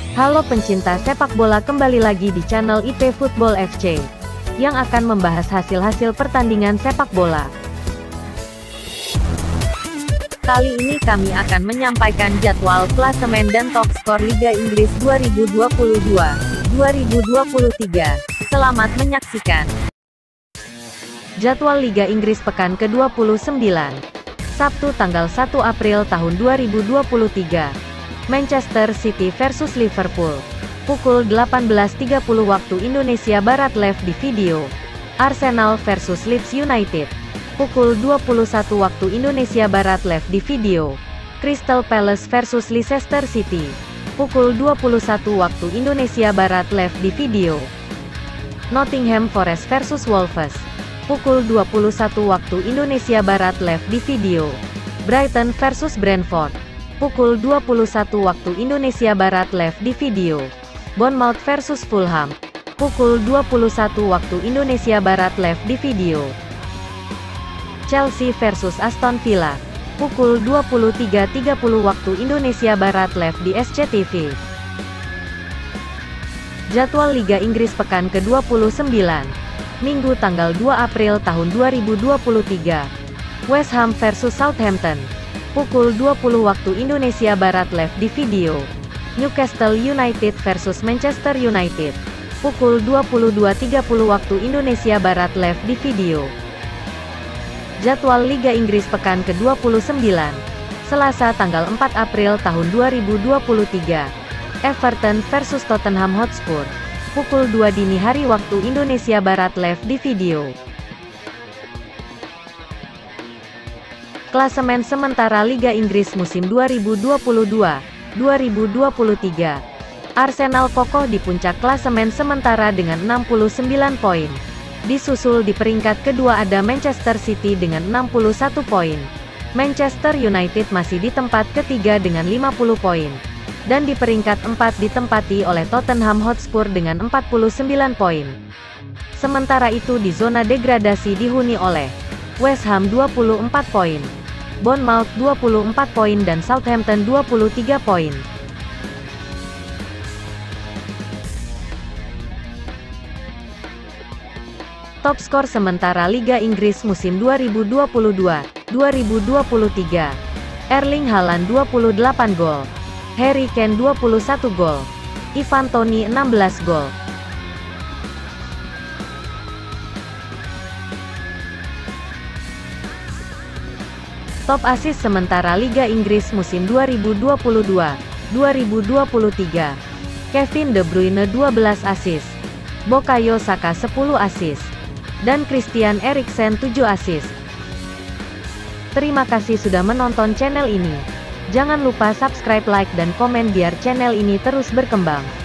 Halo pencinta sepak bola, kembali lagi di channel IP Football FC yang akan membahas hasil-hasil pertandingan sepak bola. Kali ini kami akan menyampaikan jadwal klasemen dan top skor Liga Inggris 2022-2023. Selamat menyaksikan. Jadwal Liga Inggris pekan ke-29. Sabtu tanggal 1 April tahun 2023. Manchester City versus Liverpool. Pukul 18.30 waktu Indonesia Barat live di video. Arsenal versus Leeds United. Pukul 21 waktu Indonesia Barat live di video. Crystal Palace versus Leicester City. Pukul 21 waktu Indonesia Barat live di video. Nottingham Forest versus Wolves. Pukul 21 waktu Indonesia Barat live di video. Brighton versus Brentford. Pukul 21 waktu Indonesia Barat live di video. Bournemouth versus Fulham. Pukul 21 waktu Indonesia Barat live di video. Chelsea versus Aston Villa. Pukul 23.30 waktu Indonesia Barat live di SCTV. Jadwal Liga Inggris pekan ke-29. Minggu tanggal 2 April tahun 2023. West Ham versus Southampton. Pukul 20 waktu Indonesia Barat live di video. Newcastle United versus Manchester United. Pukul 22.30 waktu Indonesia Barat live di video. Jadwal Liga Inggris pekan ke-29. Selasa tanggal 4 April tahun 2023. Everton versus Tottenham Hotspur. Pukul 2 dini hari waktu Indonesia Barat live di video. Klasemen sementara Liga Inggris musim 2022-2023. Arsenal kokoh di puncak klasemen sementara dengan 69 poin. Disusul di peringkat kedua ada Manchester City dengan 61 poin. Manchester United masih di tempat ketiga dengan 50 poin. Dan di peringkat 4 ditempati oleh Tottenham Hotspur dengan 49 poin. Sementara itu di zona degradasi dihuni oleh West Ham 24 poin. Bournemouth 24 poin dan Southampton 23 poin. Top skor sementara Liga Inggris musim 2022-2023. Erling Haaland 28 gol. Harry Kane 21 gol. Ivan Toney 16 gol. Top assist sementara Liga Inggris musim 2022-2023. Kevin De Bruyne 12 assist. Bukayo Saka 10 assist. Dan Christian Eriksen 7 assist. Terima kasih sudah menonton channel ini. Jangan lupa subscribe, like, dan komen biar channel ini terus berkembang.